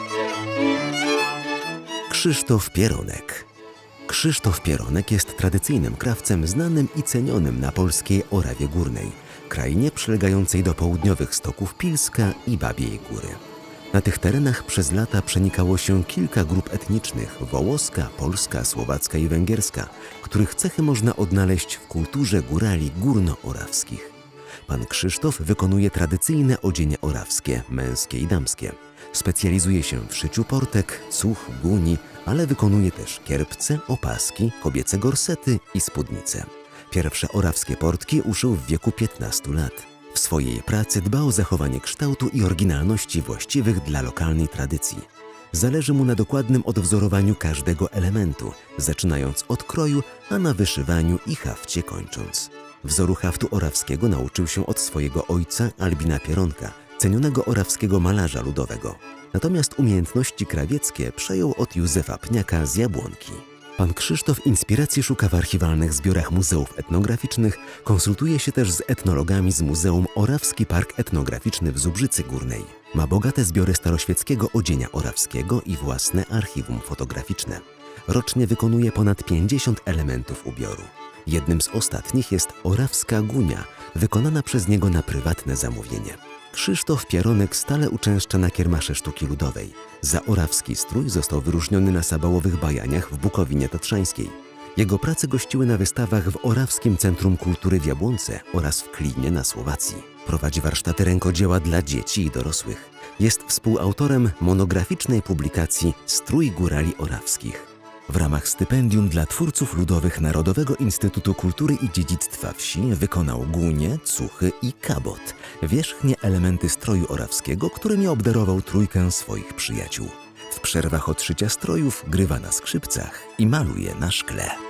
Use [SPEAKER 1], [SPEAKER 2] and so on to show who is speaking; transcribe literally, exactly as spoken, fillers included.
[SPEAKER 1] Krzysztof Pieronek. Krzysztof Pieronek jest tradycyjnym krawcem znanym i cenionym na polskiej Orawie Górnej, krainie przylegającej do południowych stoków Pilska i Babiej Góry. Na tych terenach przez lata przenikało się kilka grup etnicznych – wołoska, polska, słowacka i węgierska, których cechy można odnaleźć w kulturze górali górno-orawskich. Pan Krzysztof wykonuje tradycyjne odzienie orawskie, męskie i damskie. Specjalizuje się w szyciu portek, cuch, guni, ale wykonuje też kierpce, opaski, kobiece gorsety i spódnice. Pierwsze orawskie portki uszył w wieku piętnastu lat. W swojej pracy dba o zachowanie kształtu i oryginalności właściwych dla lokalnej tradycji. Zależy mu na dokładnym odwzorowaniu każdego elementu, zaczynając od kroju, a na wyszywaniu i hafcie kończąc. Wzoru haftu orawskiego nauczył się od swojego ojca Albina Pieronka, cenionego orawskiego malarza ludowego. Natomiast umiejętności krawieckie przejął od Józefa Pniaka z Jabłonki. Pan Krzysztof inspiracji szuka w archiwalnych zbiorach muzeów etnograficznych, konsultuje się też z etnologami z Muzeum Orawski Park Etnograficzny w Zubrzycy Górnej. Ma bogate zbiory staroświeckiego odzienia orawskiego i własne archiwum fotograficzne. Rocznie wykonuje ponad pięćdziesiąt elementów ubioru. Jednym z ostatnich jest orawska gunia, wykonana przez niego na prywatne zamówienie. Krzysztof Pieronek stale uczęszcza na kiermasze sztuki ludowej. Za orawski strój został wyróżniony na sabałowych bajaniach w Bukowinie Tatrzańskiej. Jego prace gościły na wystawach w Orawskim Centrum Kultury w Jabłonce oraz w Klinie na Słowacji. Prowadzi warsztaty rękodzieła dla dzieci i dorosłych. Jest współautorem monograficznej publikacji Strój Górali Orawskich. W ramach stypendium dla twórców ludowych Narodowego Instytutu Kultury i Dziedzictwa Wsi wykonał gunie, cuchy i kabot, wierzchnie elementy stroju orawskiego, którymi obdarował trójkę swoich przyjaciół. W przerwach od szycia strojów grywa na skrzypcach i maluje na szkle.